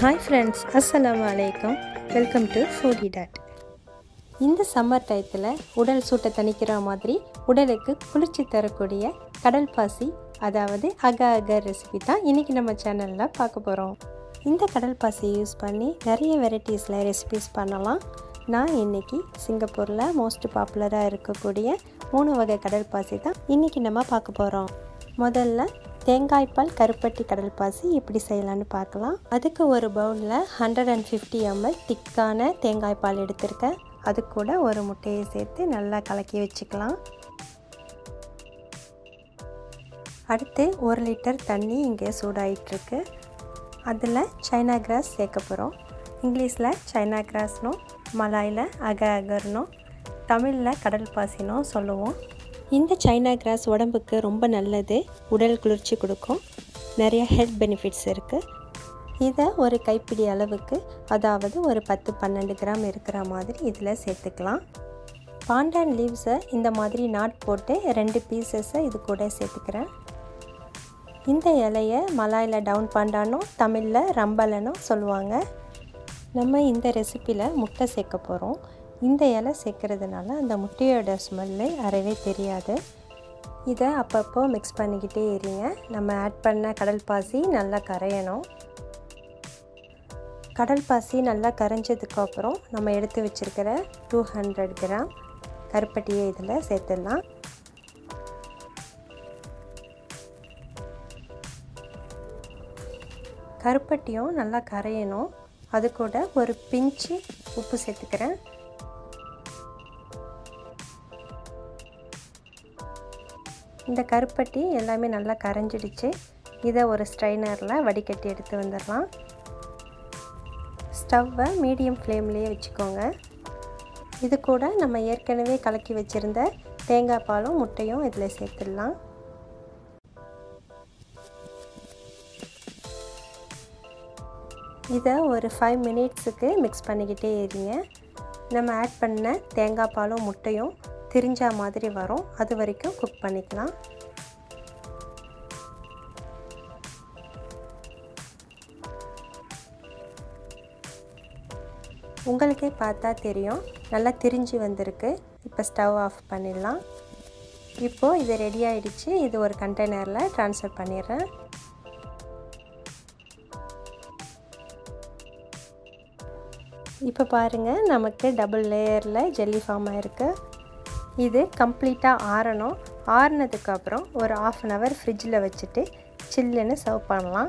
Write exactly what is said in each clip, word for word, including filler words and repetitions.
Hi friends, Assalamu alaikum. Welcome to Foodie Dad. இந்த summer டைத்தில் உடல் சூட்டை தணிக்கிற மாதிரி உடலுக்கு குளிர்ச்சி தரக்கூடிய கடல் பாசி அதாவது அகர் ரெசிபி தான் இன்றைக்கி நம்ம சேனலில் பார்க்க போகிறோம். இந்த கடல் பாசி யூஸ் பண்ணி நிறைய வெரைட்டிஸில் ரெசிபிஸ் பண்ணலாம். நான் இன்றைக்கி சிங்கப்பூரில் மோஸ்ட் பாப்புலராக இருக்கக்கூடிய மூணு வகை கடல் பாசி தான் இன்றைக்கி நம்ம பார்க்க போகிறோம். முதல்ல தேங்காய்பால் கருப்பட்டி கடல் பாசி எப்படி செய்யலான்னு பார்க்கலாம். அதுக்கு ஒரு பவுலில் ஹண்ட்ரட் அண்ட் ஃபிஃப்டி எம்எல் திக்கான தேங்காய்பால் எடுத்திருக்கேன். அது கூட ஒரு முட்டையை சேர்த்து நல்லா கலக்கி வச்சுக்கலாம். அடுத்து ஒரு லிட்டர் தண்ணி இங்கே சூடாயிட்ருக்கு. அதில் சைனா கிராஸ் சேர்க்க போகிறோம். இங்கிலீஷில் சைனா கிராஸ்னும் மலாயில் அகர்னும் தமிழில் கடல் பாசினும் சொல்லுவோம். இந்த சைனா கிராஸ் உடம்புக்கு ரொம்ப நல்லது, உடல் குளிர்ச்சி கொடுக்கும், நிறைய ஹெல்த் பெனிஃபிட்ஸ் இருக்குது. இதை ஒரு கைப்பிடி அளவுக்கு அதாவது ஒரு பத்து பன்னெண்டு கிராம் இருக்கிற மாதிரி இதில் சேர்த்துக்கலாம். பாண்டான் லீவ்ஸை இந்த மாதிரி நாட் போட்டு ரெண்டு பீசஸை இது கூட சேர்த்துக்கிறேன். இந்த இலையை மலாயில் டவுன் பாண்டானும் தமிழில் ரம்பலனும் சொல்லுவாங்க. நம்ம இந்த ரெசிப்பியில் முட்டை சேர்க்க போகிறோம். இந்த இலை சேர்க்கறதுனால அந்த முட்டையோட ஸ்மெல்லு அறவே தெரியாது. இதை அப்பப்போ மிக்ஸ் பண்ணிக்கிட்டே இருங்க. நம்ம ஆட் பண்ண கடல் பாசி நல்லா கரையணும். கடல் பாசி நல்லா கரைஞ்சதுக்கப்புறம் நம்ம எடுத்து வச்சுருக்கிற டூ ஹண்ட்ரட் கிராம் கருப்பட்டியை இதில் சேர்த்துடலாம். கருப்பட்டியும் நல்லா கரையணும். அது கூட ஒரு பிஞ்சு உப்பு சேர்த்துக்கிறேன். இந்த கருப்பட்டி எல்லாமே நல்லா கரைஞ்சிடுச்சு. இதை ஒரு ஸ்ட்ரைனரில் வடிகட்டி எடுத்து வந்துடலாம். ஸ்டவ்வை மீடியம் ஃப்ளேம்லேயே வச்சுக்கோங்க. இது கூட நம்ம ஏற்கனவே கலக்கி வச்சுருந்த தேங்காய் பாலும் முட்டையும் இதில் சேர்த்துடலாம். இதை ஒரு ஃபைவ் மினிட்ஸுக்கு மிக்ஸ் பண்ணிக்கிட்டே இருங்க. நம்ம ஆட் பண்ண தேங்காய் பாலும் முட்டையும் திரிஞ்சா மாதிரி வரும். அது வரைக்கும் குக் பண்ணிக்கலாம். உங்களுக்கே பார்த்தா தெரியும் நல்லா திரிஞ்சு வந்திருக்கு. இப்போ ஸ்டவ் ஆஃப் பண்ணிடலாம். இப்போது இது ரெடி ஆகிடுச்சு. இது ஒரு கண்டெய்னரில் ட்ரான்ஸ்ஃபர் பண்ணிடுறேன். இப்போ பாருங்கள், நமக்கு டபுள் லேயரில் ஜெல்லி ஃபார்ம் ஆகிருக்கு. இது கம்ப்ளீட்டாக ஆறணும். ஆறினதுக்கப்புறம் ஒரு ஆஃப் அன் ஹவர் ஃப்ரிட்ஜில் வச்சுட்டு சில்லுன்னு சர்வ் பண்ணலாம்.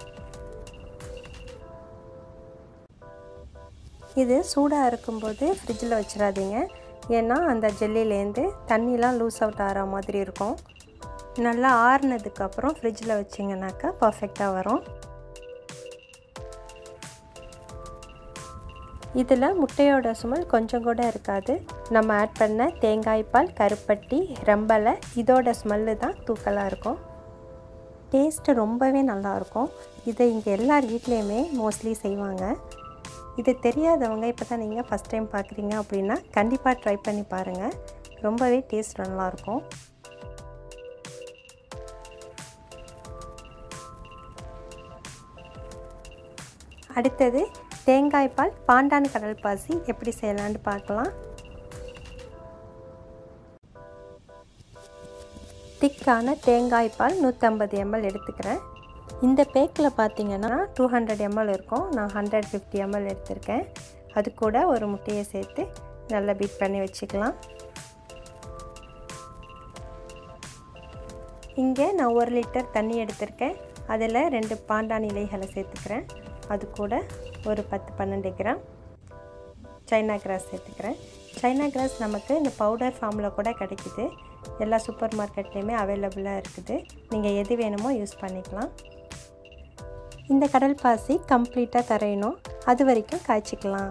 இது சூடாக இருக்கும்போது ஃப்ரிட்ஜில் வச்சிடாதீங்க. ஏன்னா அந்த ஜெல்லிலேருந்து தண்ணிலாம் லூஸ் அவுட் ஆகிற மாதிரி இருக்கும். நல்லா ஆறினதுக்கப்புறம் ஃப்ரிட்ஜில் வச்சிங்கனாக்கா பர்ஃபெக்டாக வரும். இதில் முட்டையோட ஸ்மெல் கொஞ்சம் கூட இருக்காது. நம்ம ஆட் பண்ண தேங்காய் பால் கருப்பட்டி ரம்பலை இதோட ஸ்மெல்லு தான் தூக்கலாக இருக்கும். டேஸ்ட்டு ரொம்பவே நல்லாயிருக்கும். இதை இங்கே எல்லார் வீட்லேயுமே மோஸ்ட்லி செய்வாங்க. இது தெரியாதவங்க இப்போ தான் நீங்கள் ஃபஸ்ட் டைம் பார்க்குறீங்க அப்படின்னா கண்டிப்பாக ட்ரை பண்ணி பாருங்கள். ரொம்பவே டேஸ்ட் நல்லாயிருக்கும். அடுத்தது தேங்காய் பால் பாண்டான் கடல் பாசி எப்படி செய்யலான்னு பார்க்கலாம். திக்கான தேங்காய் பால் நூற்றம்பது எம்எல் எடுத்துக்கிறேன். இந்த பேக்கில் பார்த்தீங்கன்னா டூ ஹண்ட்ரட் எம்எல் இருக்கும். நான் ஹண்ட்ரட் ஃபிஃப்டி எம்எல் எடுத்திருக்கேன். அது கூட ஒரு முட்டையை சேர்த்து நல்லா பீட் பண்ணி வச்சுக்கலாம். இங்கே நான் ஒரு லிட்டர் தண்ணி எடுத்திருக்கேன். அதில் ரெண்டு பாண்டான் இலைகளை சேர்த்துக்கிறேன். அது கூட ஒரு பத்து பன்னெண்டு கிராம் சைனா கிராஸ் சேர்த்துக்கிறேன். சைனா கிராஸ் நமக்கு இந்த பவுடர் ஃபார்மில் கூட கிடைக்குது. எல்லா சூப்பர் மார்க்கெட்லேயுமே அவைலபிளாக இருக்குது. நீங்கள் எது வேணுமோ யூஸ் பண்ணிக்கலாம். இந்த கடல் பாசி கம்ப்ளீட்டாக கரையணும். அது வரைக்கும் காய்ச்சிக்கலாம்.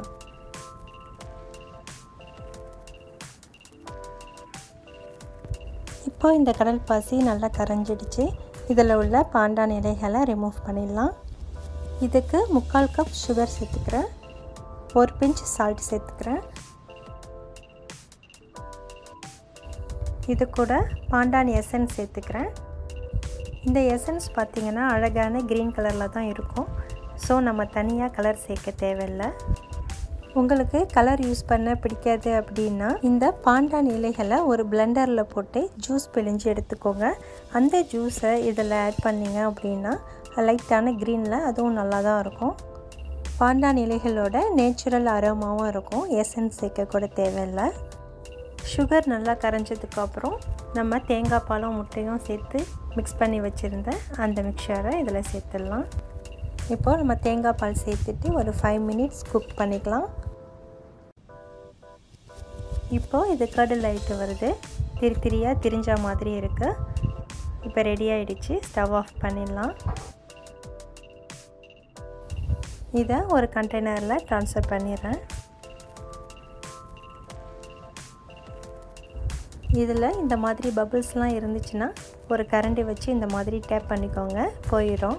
இப்போ இந்த கடல் பாசி நல்லா கரைஞ்சிடுச்சு. இதில் உள்ள பாண்டான் இலைகளை ரிமூவ் பண்ணிடலாம். இதுக்கு முக்கால் கப் சுகர் சேர்த்துக்கிறேன். ஒரு பிஞ்ச் சால்ட் சேர்த்துக்கிறேன். இது கூட பாண்டான் எசன்ஸ் சேர்த்துக்கிறேன். இந்த எசன்ஸ் பார்த்திங்கன்னா அழகான க்ரீன் கலரில் தான் இருக்கும். ஸோ நம்ம தனியாக கலர் சேர்க்க தேவையில்லை. உங்களுக்கு கலர் யூஸ் பண்ண பிடிக்காது அப்படின்னா இந்த பாண்டான் இலைகளை ஒரு பிளெண்டரில் போட்டு ஜூஸ் பிழிஞ்சு எடுத்துக்கோங்க. அந்த ஜூஸை இதில் ஆட் பண்ணிங்க அப்படின்னா லைட்டான க்ரீனில் அதுவும் நல்லா தான் இருக்கும். பாண்டான் இலைகளோட நேச்சுரல் அரோமாவும் இருக்கும். எசன்ஸ் சேர்க்க கூட தேவையில்லை. சுகர் நல்லா கரைஞ்சதுக்கப்புறம் நம்ம தேங்காய் பாலும் முட்டையும் சேர்த்து மிக்ஸ் பண்ணி வச்சுருந்த அந்த மிக்சரை இதில் சேர்த்துடலாம். இப்போது நம்ம தேங்காய் பால் சேர்த்துட்டு ஒரு ஃபைவ் மினிட்ஸ் குக் பண்ணிக்கலாம். இப்போது இது கடல் ஆகிட்டு வருது. திரி திரியாக திரிஞ்ச மாதிரி இருக்குது. இப்போ ரெடி ஆகிடுச்சு. ஸ்டவ் ஆஃப் பண்ணிடலாம். இதை ஒரு கண்டெய்னரில் ட்ரான்ஸ்ஃபர் பண்ணிடுறேன். இதில் இந்த மாதிரி பபிள்ஸ்லாம் இருந்துச்சுன்னா ஒரு கரண்டி வச்சு இந்த மாதிரி டேப் பண்ணிக்கோங்க, போயிடும்.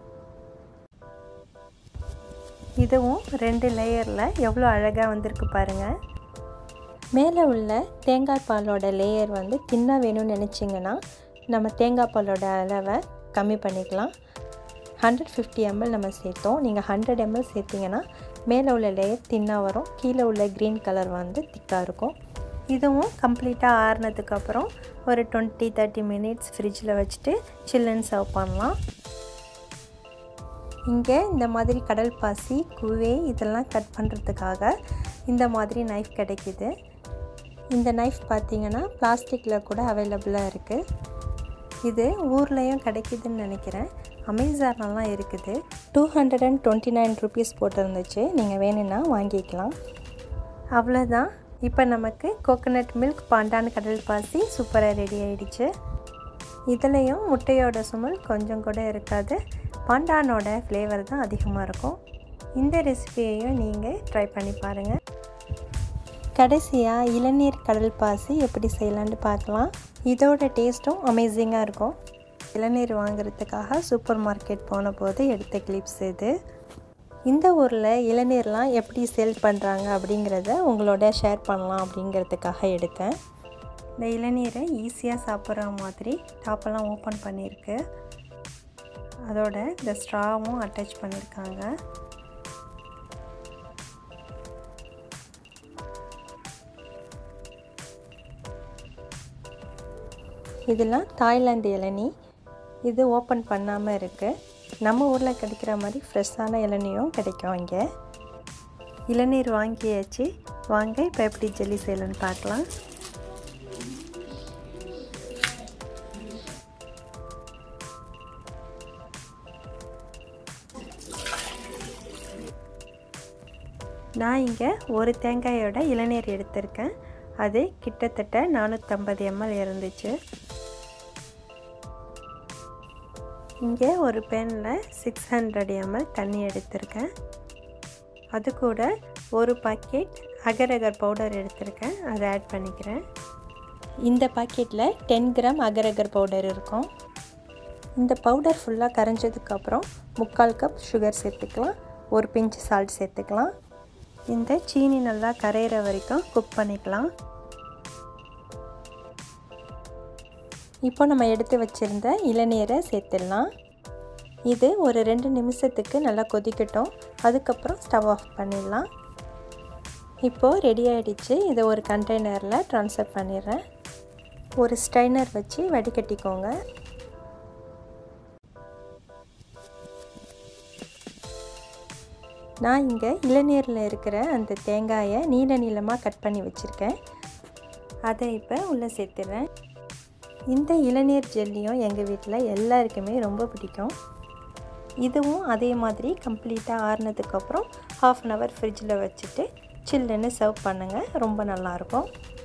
இதுவும் ரெண்டு லேயரில் எவ்வளோ அழகாக வந்திருக்கு பாருங்கள். மேலே உள்ள தேங்காய் பாலோட லேயர் வந்து தின்னாக வேணும்னு நினச்சிங்கன்னா நம்ம தேங்காய் பாலோட அளவை கம்மி பண்ணிக்கலாம். ஹண்ட்ரட் ஃபிஃப்டி எம்எல் நம்ம சேர்த்தோம். நீங்கள் ஹண்ட்ரட் எம்எல் சேர்த்திங்கன்னா மேலே உள்ள லேயர் தின்னாக வரும், கீழே உள்ள க்ரீன் கலர் வந்து திக்காக இருக்கும். இதுவும் கம்ப்ளீட்டாக ஆறுனதுக்கப்புறம் ஒரு டுவெண்ட்டி தேர்ட்டி மினிட்ஸ் ஃப்ரிட்ஜில் வச்சுட்டு சில்லுன்னு சர்வ் பண்ணலாம். இங்கே இந்த மாதிரி கடல் பாசி, குவே இதெல்லாம் கட் பண்ணுறதுக்காக இந்த மாதிரி நைஃப் கிடைக்கிது. இந்த நைஃப் பார்த்திங்கன்னா பிளாஸ்டிக்கில் கூட அவைலபிளாக இருக்குது. இது ஊர்லேயும் கிடைக்கிதுன்னு நினைக்கிறேன். அமேசான்லாம் இருக்குது. Two hundred and twenty nine rupees போட்டிருந்துச்சு. நீங்கள் வேணும்னா வாங்கிக்கலாம். அவ்வளோதான். இப்போ நமக்கு கோகோனட் மில்க் பாண்டான் கடல் பாசி சூப்பராக ரெடி ஆகிடுச்சு. இதுலேயும் முட்டையோட சுமல் கொஞ்சம் கூட இருக்காது. பாண்டானோட ஃப்ளேவர் தான் அதிகமாக இருக்கும். இந்த ரெசிபியையும் நீங்கள் ட்ரை பண்ணி பாருங்கள். கடைசியாக இளநீர் கடல் பாசி எப்படி செய்யலான்னு பார்க்கலாம். இதோட டேஸ்ட்டும் அமேசிங்காக இருக்கும். இளநீர் வாங்குறதுக்காக சூப்பர் மார்க்கெட் போன போது எடுத்த கிளிப்ஸ் இது. இந்த ஊரில் இளநீர்லாம் எப்படி சேல் பண்ணுறாங்க அப்படிங்கிறத உங்களோட ஷேர் பண்ணலாம் அப்படிங்கிறதுக்காக எடுத்தேன். இந்த இளநீரை ஈஸியாக சாப்பிட்ற மாதிரி டாப்பெல்லாம் ஓப்பன் பண்ணியிருக்கு. அதோட இந்த ஸ்ட்ராவும் அட்டாச் பண்ணியிருக்காங்க. இதெல்லாம் தாய்லாந்து இளநீ. இது ஓப்பன் பண்ணாமல் இருக்குது. நம்ம ஊரில் கிடைக்கிற மாதிரி ஃப்ரெஷ்ஷான இளநியும் கிடைக்கும் இங்கே. இளநீர் வாங்கியாச்சு. வாங்க இப்போ எப்படி ஜெல்லி செய்யலான்னு பார்க்கலாம். நான் இங்கே ஒரு தேங்காயோட இளநீர் எடுத்திருக்கேன். அது கிட்டத்தட்ட நானூற்றம்பது எம்எல் இருந்துச்சு. இங்கே ஒரு பேனில் சிக்ஸ் ஹண்ட்ரட் எம்எல் தண்ணி எடுத்திருக்கேன். அது கூட ஒரு பாக்கெட் அகர் அகர் பவுடர் எடுத்திருக்கேன். அதை ஆட் பண்ணிக்கிறேன். இந்த பாக்கெட்டில் ten gram agar agar powder இருக்கும். இந்த பவுடர் ஃபுல்லாக கரைஞ்சதுக்கப்புறம் முக்கால் கப் சுகர் சேர்த்துக்கலாம். ஒரு பிஞ்ச் சால்ட் சேர்த்துக்கலாம். இந்த சீனி நல்லா கரையிற வரைக்கும் குக் பண்ணிக்கலாம். இப்போ நம்ம எடுத்து வச்சுருந்த இளநீரை சேர்த்துடலாம். இது ஒரு ரெண்டு நிமிஷத்துக்கு நல்லா கொதிக்கட்டும். அதுக்கப்புறம் ஸ்டவ் ஆஃப் பண்ணிடலாம். இப்போது ரெடி ஆகிடுச்சு. இதை ஒரு கண்டெய்னரில் ட்ரான்ஸ்ஃபர் பண்ணிடுறேன். ஒரு ஸ்ட்ரைனர் வச்சு வடிகட்டிக்கோங்க. நான் இங்கே இளநீரில் இருக்கிற அந்த தேங்காயை நீல நீளமாக கட் பண்ணி வச்சுருக்கேன். அதை இப்போ உள்ளே சேர்த்துறேன். இந்த இளநீர் ஜெல்லியும் எங்கள் வீட்டில் எல்லாருக்குமே ரொம்ப பிடிக்கும். இதுவும் அதே மாதிரி கம்ப்ளீட்டாக ஆறுனதுக்கப்புறம் ஹாஃப் அன் ஹவர் ஃப்ரிட்ஜில் வச்சுட்டு சில்லுன்னு சர்வ் பண்ணுங்கள். ரொம்ப நல்லாயிருக்கும்.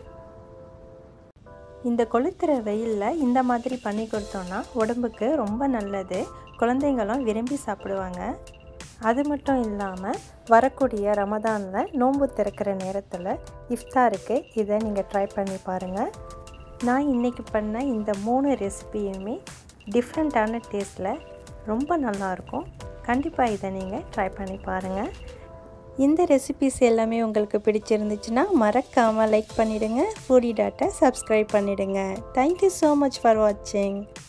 இந்த கொளுத்துற வெயிலில் இந்த மாதிரி பண்ணி கொடுத்தோன்னா உடம்புக்கு ரொம்ப நல்லது. குழந்தைங்களும் விரும்பி சாப்பிடுவாங்க. அது மட்டும் இல்லாமல் வரக்கூடிய ரமதானில் நோன்பு திறக்கிற நேரத்தில் இஃப்தாருக்கு இதை நீங்கள் ட்ரை பண்ணி பாருங்கள். நான் இன்றைக்கி பண்ண இந்த மூணு ரெசிபியுமே டிஃப்ரெண்ட்டான டேஸ்ட்டில் ரொம்ப நல்லாயிருக்கும். கண்டிப்பாக இதை நீங்கள் ட்ரை பண்ணி பாருங்கள். இந்த ரெசிபிஸ் எல்லாமே உங்களுக்கு பிடிச்சிருந்துச்சுன்னா மறக்காமல் லைக் பண்ணிவிடுங்க. ஃபுடி டாட்டை சப்ஸ்கிரைப் பண்ணிவிடுங்க. தேங்க்யூ ஸோ மச் ஃபார் வாட்சிங்.